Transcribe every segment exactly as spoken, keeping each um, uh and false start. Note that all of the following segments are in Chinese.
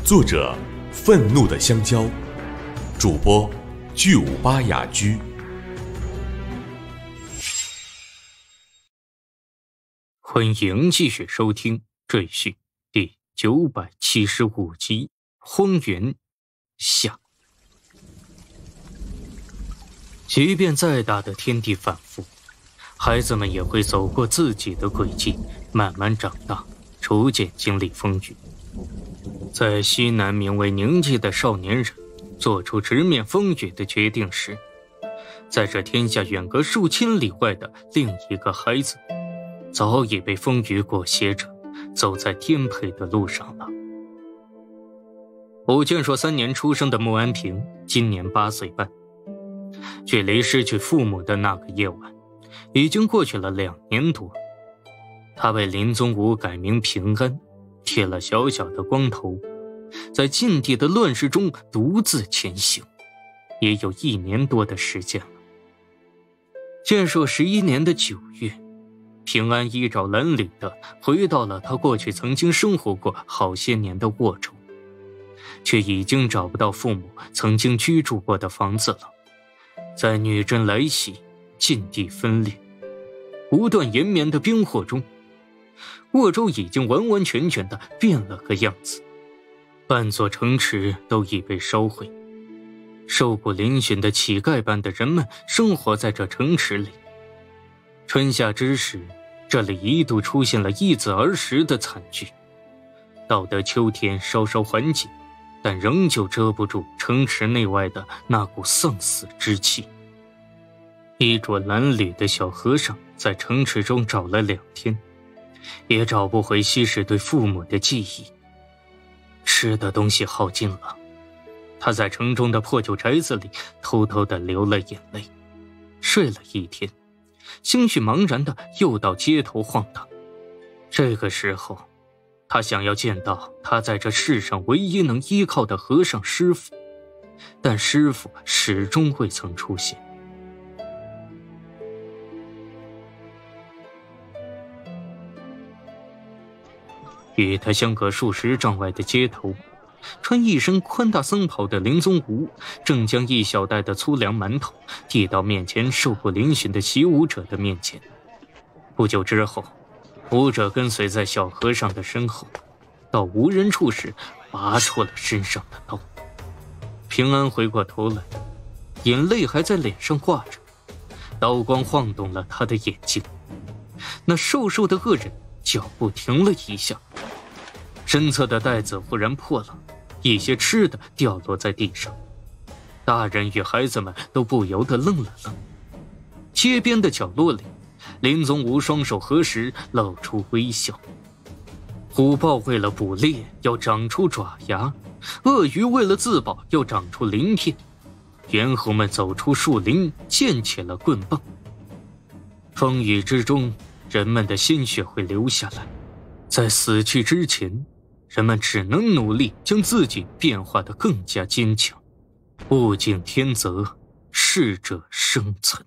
作者愤怒的香蕉，主播巨五八雅居。 欢迎继续收听赘婿第九百七十五集《荒原下》。即便再大的天地反复，孩子们也会走过自己的轨迹，慢慢长大，逐渐经历风雨。在西南名为宁纪的少年人做出直面风雨的决定时，在这天下远隔数千里外的另一个孩子，早已被风雨裹挟着走在颠沛的路上了。武建朔三年出生的穆安平今年八岁半，距离失去父母的那个夜晚已经过去了两年多。他被林宗武改名平安，剃了小小的光头，在晋地的乱世中独自前行，也有一年多的时间了。建朔十一年的九月，平安依照蓝缕的回到了他过去曾经生活过好些年的沃州，却已经找不到父母曾经居住过的房子了。在女真来袭，晋地分裂，不断延绵的兵祸中，沃州已经完完全全的变了个样子，半座城池都已被烧毁，瘦骨嶙峋的乞丐般的人们生活在这城池里。春夏之时，这里一度出现了一子而食的惨剧，到得秋天稍稍缓解，但仍旧遮不住城池内外的那股丧死之气。衣着褴褛的小和尚在城池中找了两天，也找不回昔时对父母的记忆。吃的东西耗尽了，他在城中的破旧宅子里偷偷地流了眼泪，睡了一天，心绪茫然的又到街头晃荡。这个时候，他想要见到他在这世上唯一能依靠的和尚师父，但师父始终未曾出现。与他相隔数十丈外的街头，穿一身宽大僧袍的林宗吾正将一小袋的粗粮馒头递到面前瘦骨嶙峋的习武者的面前。不久之后，武者跟随在小和尚的身后，到无人处时拔出了身上的刀。平安回过头来，眼泪还在脸上挂着，刀光晃动了他的眼睛。那瘦瘦的恶人脚步停了一下，身侧的袋子忽然破了，一些吃的掉落在地上。大人与孩子们都不由得愣了愣。街边的角落里，林宗吾双手合十，露出微笑。虎豹为了捕猎要长出爪牙，鳄鱼为了自保要长出鳞片，猿猴们走出树林，建起了棍棒。风雨之中，人们的鲜血会流下来，在死去之前，人们只能努力将自己变化得更加坚强。物竞天择，适者生存。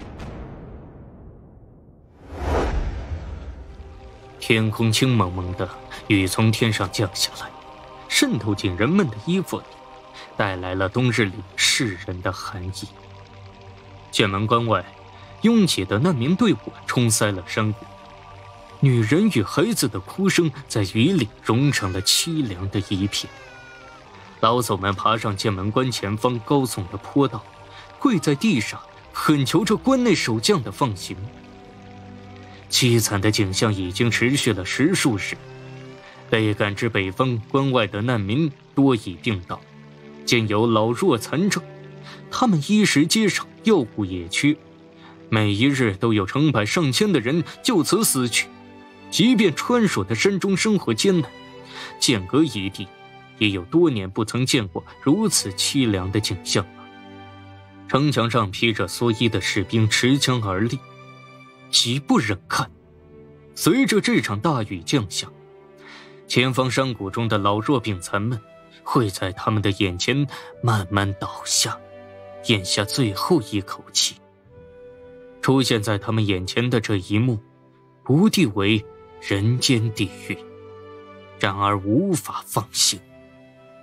天空清蒙蒙的，雨从天上降下来，渗透进人们的衣服里，带来了冬日里世人的寒意。剑门关外，拥挤的难民队伍冲塞了山谷，女人与孩子的哭声在雨里融成了凄凉的一片。老叟们爬上剑门关前方高耸的坡道，跪在地上恳求着关内守将的放行。凄惨的景象已经持续了十数日，被赶至北方关外的难民多已病倒，兼有老弱残障，他们衣食皆伤，药物也缺，每一日都有成百上千的人就此死去。即便川蜀的山中生活艰难，间隔一地，也有多年不曾见过如此凄凉的景象了。城墙上披着蓑衣的士兵持枪而立，极不忍看。随着这场大雨降下，前方山谷中的老弱病残们会在他们的眼前慢慢倒下，咽下最后一口气。出现在他们眼前的这一幕，不地为人间地狱，然而无法放行。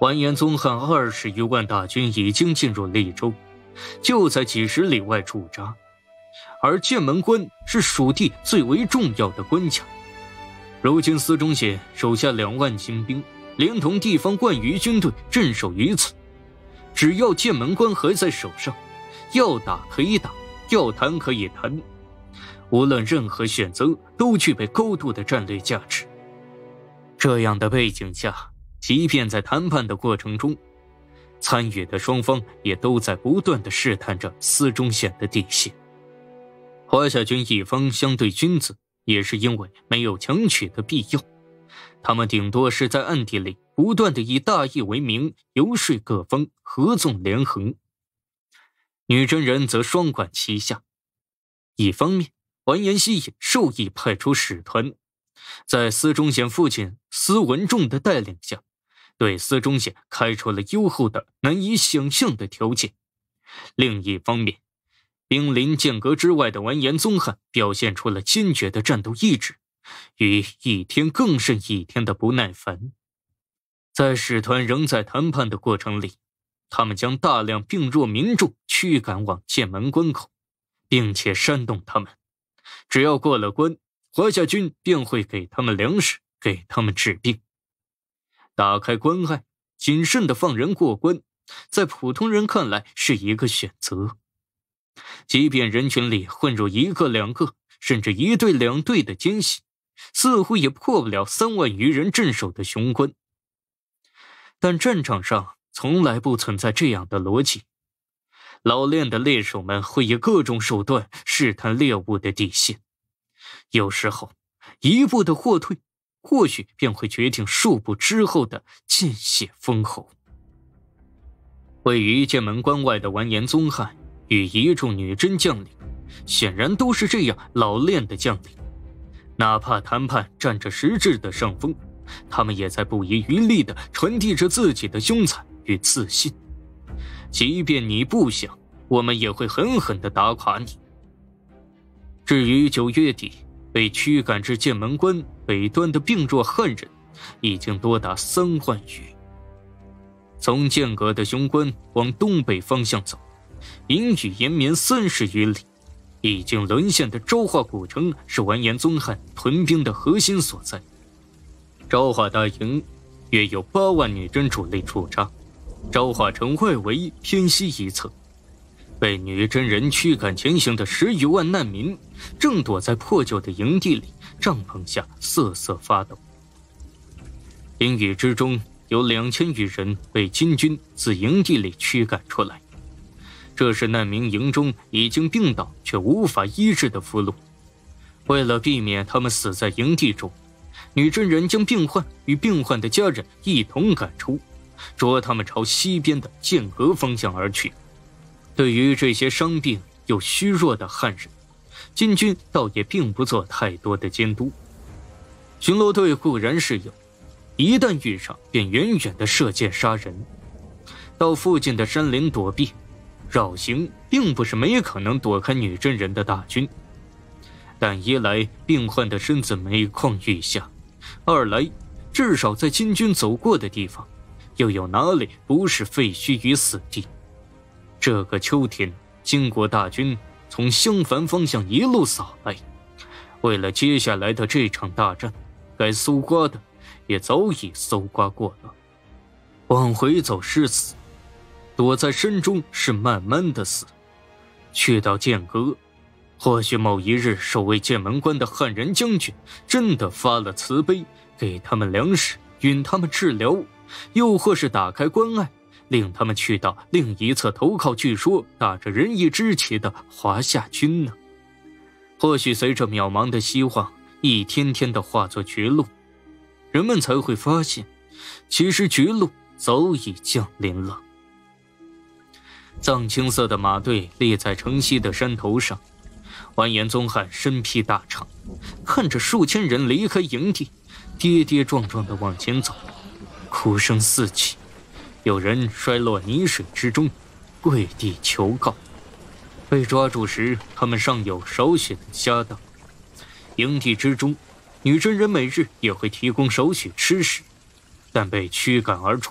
完颜宗翰二十余万大军已经进入利州，就在几十里外驻扎，而剑门关是蜀地最为重要的关卡。如今司中县手下两万精兵，连同地方万余军队镇守于此。只要剑门关还在手上，要打可以打，要谈可以谈，无论任何选择都具备高度的战略价值。这样的背景下，即便在谈判的过程中，参与的双方也都在不断地试探着司中县的底线。华夏军一方相对君子，也是因为没有强取的必要，他们顶多是在暗地里不断地以大义为名游说各方合纵连横。女真人则双管齐下，一方面完颜希尹授意派出使团，在司中县父亲司文仲的带领下，对司中县开出了优厚的难以想象的条件。另一方面，兵临剑阁之外的完颜宗翰表现出了坚决的战斗意志，与一天更甚一天的不耐烦。在使团仍在谈判的过程里，他们将大量病弱民众驱赶往剑门关口，并且煽动他们，只要过了关，华夏军便会给他们粮食，给他们治病。打开关隘，谨慎地放人过关，在普通人看来是一个选择。即便人群里混入一个两个，甚至一队两队的奸细，似乎也破不了三万余人镇守的雄关。但战场上从来不存在这样的逻辑，老练的猎手们会以各种手段试探猎物的底线，有时候一步的后退，或许便会决定数步之后的见血封喉。位于剑门关外的完颜宗翰与一众女真将领，显然都是这样老练的将领，哪怕谈判占着实质的上风，他们也在不遗余力地传递着自己的凶残与自信。即便你不想，我们也会狠狠地打垮你。至于九月底被驱赶至剑门关北端的病弱汉人，已经多达三万余。从剑阁的雄关往东北方向走，阴雨延绵三十余里，已经沦陷的昭化古城是完颜宗翰屯兵的核心所在。昭化大营约有八万女真主力驻扎，昭化城外围偏西一侧，被女真人驱赶前行的十余万难民，正躲在破旧的营地里、帐篷下瑟瑟发抖。阴雨之中，有两千余人被金军自营地里驱赶出来，这是难民营中已经病倒却无法医治的俘虏。为了避免他们死在营地中，女真人将病患与病患的家人一同赶出，捉他们朝西边的剑阁方向而去。对于这些伤病又虚弱的汉人，金军倒也并不做太多的监督。巡逻队固然是有，一旦遇上便远远地射箭杀人，到附近的山林躲避，绕行并不是没可能躲开女真人的大军。但一来病患的身子每况愈下，二来至少在金军走过的地方，又有哪里不是废墟与死地？这个秋天，金国大军从襄樊方向一路扫来，为了接下来的这场大战，该搜刮的也早已搜刮过了。往回走是死，躲在山中是慢慢的死。去到剑阁，或许某一日守卫剑门关的汉人将军真的发了慈悲，给他们粮食，允他们治疗，又或是打开关隘，令他们去到另一侧投靠据说打着仁义之旗的华夏军呢？或许随着渺茫的希望一天天的化作绝路，人们才会发现，其实绝路早已降临了。藏青色的马队立在城西的山头上，完颜宗翰身披大氅，看着数千人离开营地，跌跌撞撞地往前走，哭声四起，有人摔落泥水之中，跪地求告。被抓住时，他们尚有少许的家当。营地之中，女真人每日也会提供少许吃食，但被驱赶而出，他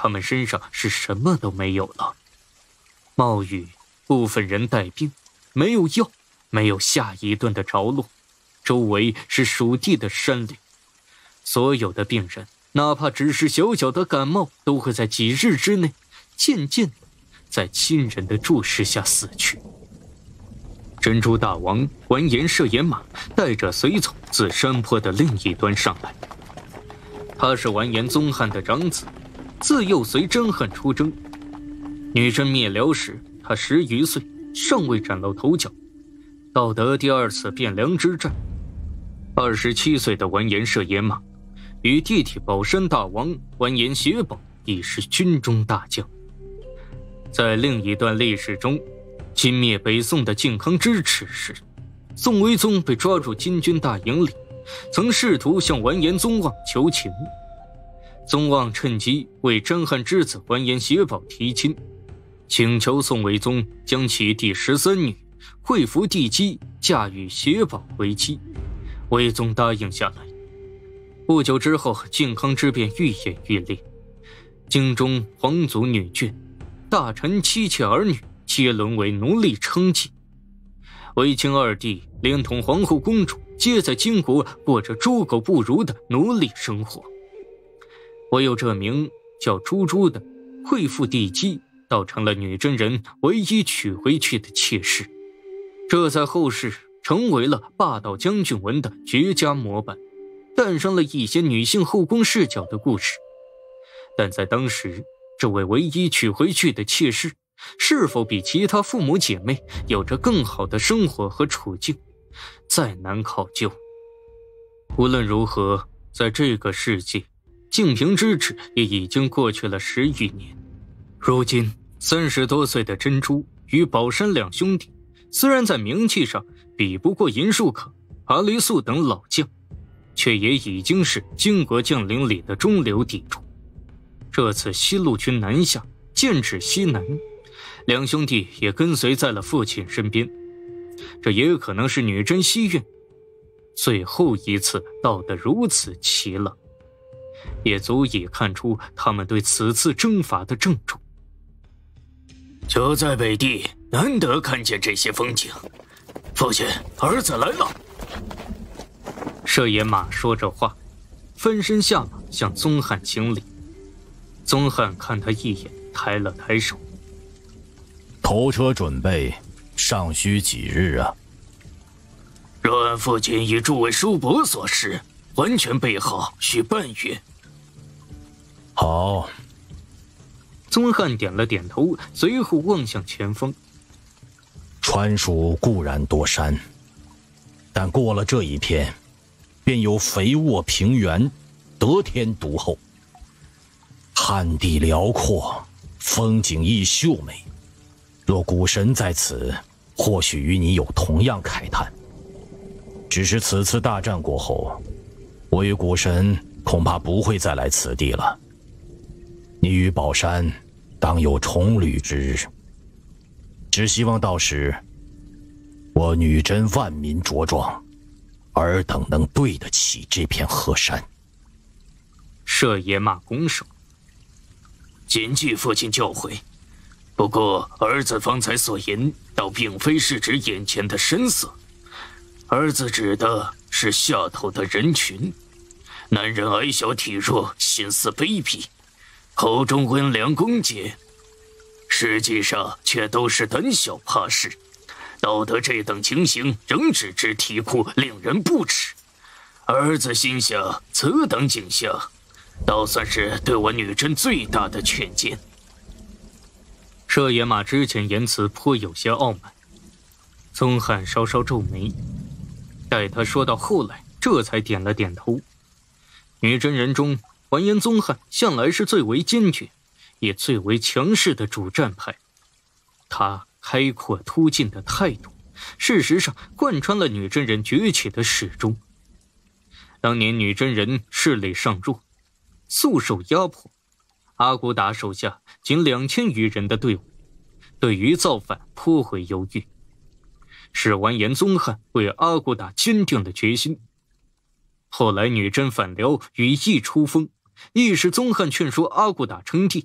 他们身上是什么都没有了。冒雨，部分人带病，没有药，没有下一顿的着落，周围是属地的山岭，所有的病人哪怕只是小小的感冒，都会在几日之内渐渐的在亲人的注视下死去。珍珠大王完颜摄延马带着随从自山坡的另一端上来，他是完颜宗翰的长子，自幼随真汉出征。女真灭辽时，他十余岁，尚未崭露头角。到得第二次汴梁之战，二十七岁的完颜摄延马与弟弟保山大王完颜协保已是军中大将。在另一段历史中，金灭北宋的靖康之耻时，宋徽宗被抓入金军大营里，曾试图向完颜宗望求情。宗望趁机为真汉之子完颜协保提亲，请求宋徽宗将其第十三女惠福帝姬嫁与协保为妻，徽宗答应下来。不久之后，靖康之变愈演愈烈，京中皇族女眷、大臣妻妾儿女皆沦为奴隶娼妓。徽钦二帝连同皇后公主皆在金国过着猪狗不如的奴隶生活，唯有这名叫朱朱的惠福帝姬倒成了女真人唯一娶回去的妾室，这在后世成为了霸道将军文的绝佳模板，诞生了一些女性后宫视角的故事。但在当时，这位唯一娶回去的妾室是否比其他父母姐妹有着更好的生活和处境，再难考究。无论如何，在这个世纪，靖平之耻也已经过去了十余年。如今三十多岁的珍珠与宝山两兄弟，虽然在名气上比不过银树可、阿离素等老将，却也已经是金国将领里的中流砥柱。这次西路军南下，剑指西南，两兄弟也跟随在了父亲身边。这也可能是女真西院最后一次到得如此齐了，也足以看出他们对此次征伐的郑重。 久在北地，难得看见这些风景。父亲，儿子来了。 摄延马说着话，翻身下马向宗翰行礼。宗翰看他一眼，抬了抬手。 头车准备尚需几日啊？ 若按父亲与诸位叔伯所示，完全备好需半月。 好。 宗翰点了点头，随后望向前方。 川蜀固然多山，但过了这一片，便有肥沃平原，得天独厚。旱地辽阔，风景亦秀美。若古神在此，或许与你有同样慨叹。只是此次大战过后，我与古神恐怕不会再来此地了。你与宝山当有重旅之日，只希望到时我女真万民茁壮，尔等能对得起这片河山。 摄延马拱手， 谨记父亲教诲。不过儿子方才所言，倒并非是指眼前的深色，儿子指的是下头的人群。男人矮小体弱，心思卑鄙，口中温良恭俭，实际上却都是胆小怕事，道得这等情形，仍只知啼哭，令人不齿。儿子心想，此等景象，倒算是对我女真最大的劝谏。 摄延马之前言辞颇有些傲慢，宗翰稍稍皱眉，待他说到后来，这才点了点头。女真人中，完颜宗翰向来是最为坚决，也最为强势的主战派。他开阔突进的态度，事实上贯穿了女真人崛起的始终。当年女真人势力尚弱，素受压迫，阿骨打手下仅两千余人的队伍，对于造反颇为犹豫，使完颜宗翰为阿骨打坚定了决心。后来女真反辽羽翼初丰，亦是宗翰劝说阿骨打称帝，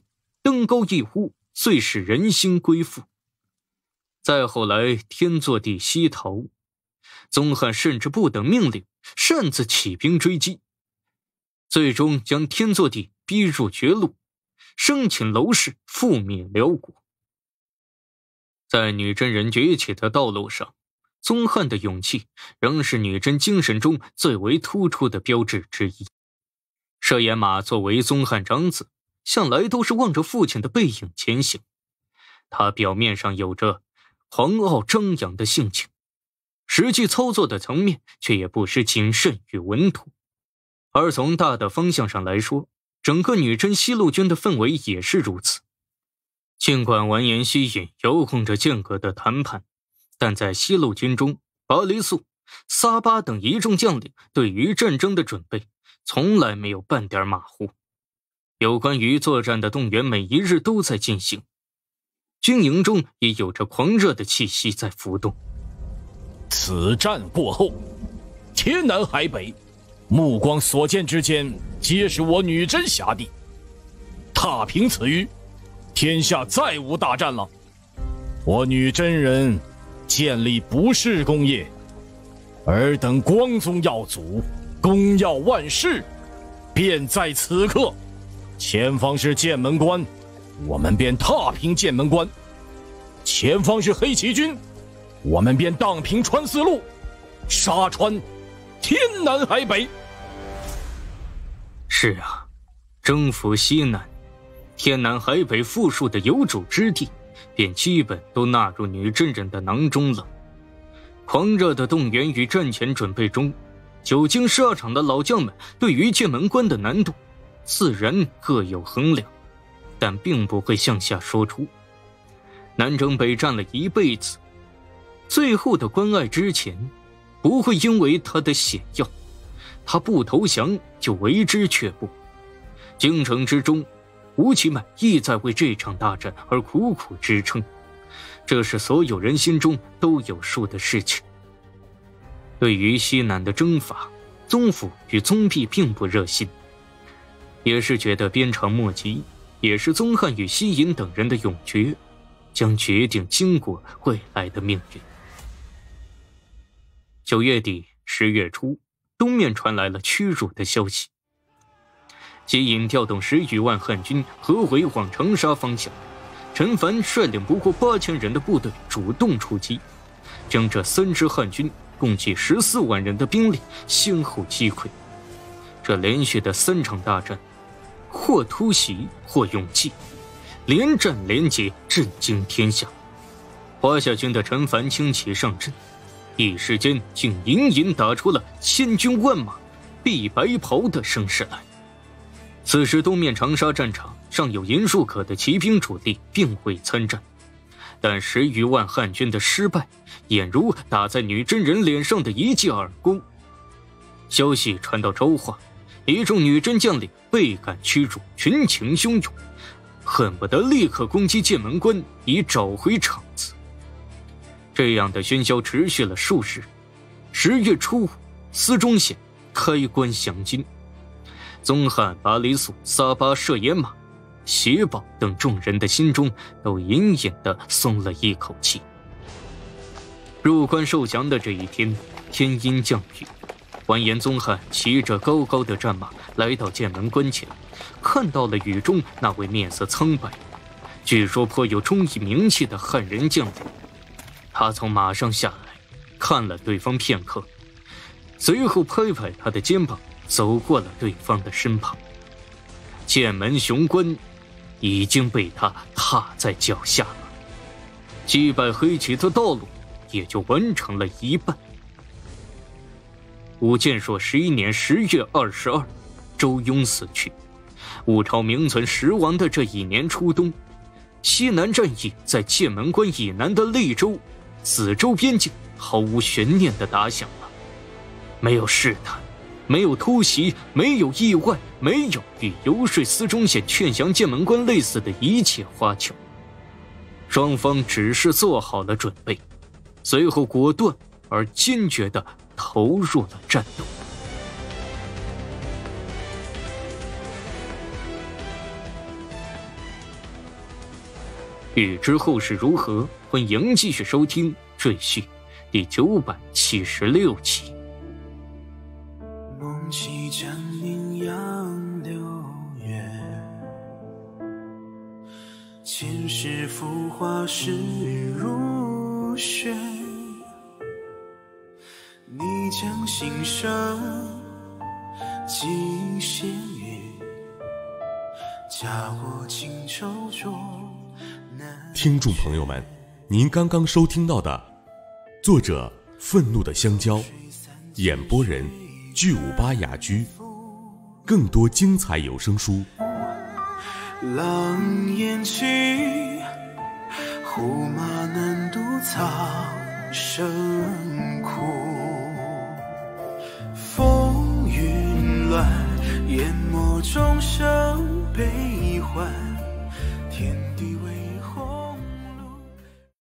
登高一呼，遂使人心归附。再后来天作地西逃，宗翰甚至不等命令，擅自起兵追击，最终将天作地逼入绝路，生擒娄氏，覆灭辽国。在女真人崛起的道路上，宗翰的勇气仍是女真精神中最为突出的标志之一。舍延马作为宗翰长子，向来都是望着父亲的背影前行，他表面上有着狂傲张扬的性情，实际操作的层面却也不失谨慎与稳妥。而从大的方向上来说，整个女真西路军的氛围也是如此。尽管完颜希尹遥控着剑阁的谈判，但在西路军中，拔离素、撒巴等一众将领对于战争的准备从来没有半点马虎。有关于作战的动员每一日都在进行，军营中也有着狂热的气息在浮动。 此战过后，天南海北，目光所见之间，皆是我女真辖地。踏平此虞，天下再无大战了。我女真人建立不世功业，尔等光宗耀祖，功耀万世，便在此刻。前方是剑门关，我们便踏平剑门关；前方是黑旗军，我们便荡平川四路，杀穿天南海北。 是啊，征服西南，天南海北富庶的有主之地，便基本都纳入女真人的囊中了。狂热的动员与战前准备中，久经沙场的老将们对于剑门关的难度自然各有衡量，但并不会向下说出。南征北战了一辈子，最后的关隘之前，不会因为他的险要，他不投降就为之却步。京城之中，吴起满亦在为这场大战而苦苦支撑，这是所有人心中都有数的事情。对于西南的征伐，宗府与宗弼并不热心，也是觉得鞭长莫及，也是宗翰与西尹等人的永决，将决定金国未来的命运。九月底十月初，东面传来了屈辱的消息，西尹调动十余万汉军合围往长沙方向，陈蕃率领不过八千人的部队主动出击，将这三支汉军共计十四万人的兵力先后击溃。这连续的三场大战，或突袭或勇击，连战连捷，震惊天下。华夏军的陈蕃轻骑上阵，一时间竟隐隐打出了千军万马避白袍的声势来。此时东面长沙战场尚有银数可的骑兵主力并未参战，但十余万汉军的失败俨如打在女真人脸上的一记耳光。消息传到昭化，一众女真将领倍感屈辱，群情汹涌，恨不得立刻攻击剑门关以找回场子。这样的喧嚣持续了数日。十月初五，司中县开关降金，宗翰、拔离素、撒巴、舍延马、协宝等众人的心中都隐隐地松了一口气。入关受降的这一天，天阴降雨。完颜宗翰骑着高高的战马来到剑门关前，看到了雨中那位面色苍白，据说颇有忠义名气的汉人将领。他从马上下来，看了对方片刻，随后拍拍他的肩膀，走过了对方的身旁。剑门雄关已经被他踏在脚下了，击败黑旗的道路也就完成了一半。武建朔十一年十月二十二，周庸死去。武朝名存实亡的这一年初冬，西南战役在剑门关以南的利州、梓州边境毫无悬念地打响了。没有试探，没有突袭，没有意外，没有与游说司中县劝降剑门关类似的一切花巧。双方只是做好了准备，随后果断而坚决地投入了战斗。 欲知后事如何，欢迎继续收听《赘婿》第九百七十六集。 梦起江宁杨柳月，前世浮华事如雪。你将心声寄仙语，教我轻舟着。 听众朋友们，您刚刚收听到的，作者愤怒的香蕉，演播人巨五八雅居。更多精彩有声书。 狼烟起，胡马难渡草声哭。风云乱，淹没众生悲欢。